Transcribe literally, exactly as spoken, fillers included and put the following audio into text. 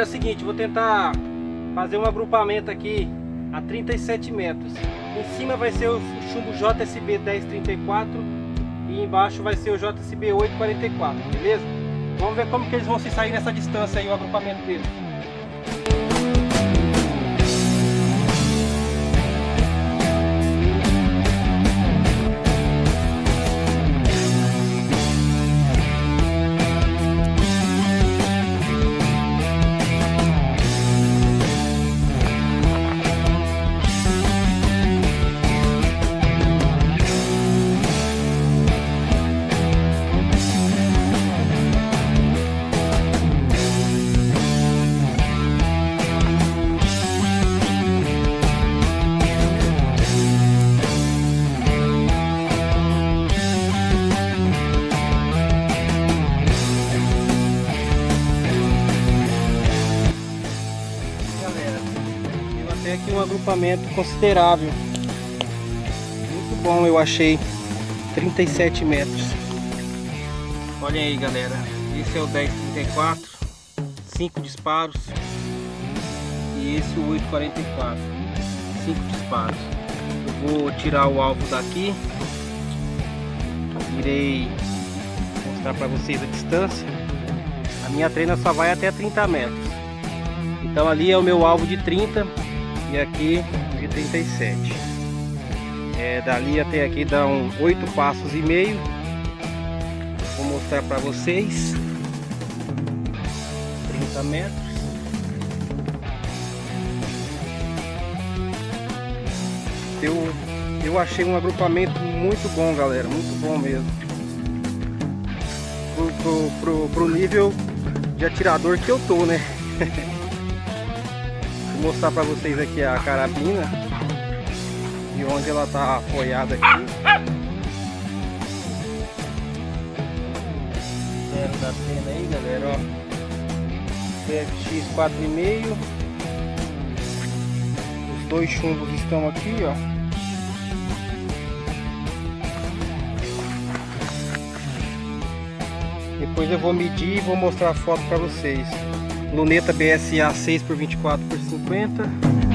galera, é o seguinte, vou tentar fazer um agrupamento aqui a trinta e sete metros. Em cima vai ser o chumbo J S B dez trinta e quatro e embaixo vai ser o J S B oito quarenta e quatro, beleza? Vamos ver como que eles vão se sair nessa distância aí, o agrupamento deles. Aqui um agrupamento considerável, muito bom, eu achei. Trinta e sete metros. Olhem aí, galera, esse é o dez trinta e quatro, cinco disparos, e esse o oito quarenta e quatro, cinco disparos. Eu vou tirar o alvo daqui, irei mostrar para vocês a distância. A minha treina só vai até trinta metros, então ali é o meu alvo de trinta e aqui de trinta e sete. É, dali até aqui dá um oito passos e meio. Vou mostrar para vocês. trinta metros. Eu, eu achei um agrupamento muito bom, galera, muito bom mesmo. Pro, pro, pro, pro nível de atirador que eu tô, né? Vou mostrar para vocês aqui a carabina e onde ela tá apoiada aqui. Zero da cena aí, galera, ó. P F X quatro e meio. Os dois chumbos estão aqui, ó. Depois eu vou medir e vou mostrar a foto para vocês. Luneta B S A seis por vinte e quatro por cinquenta.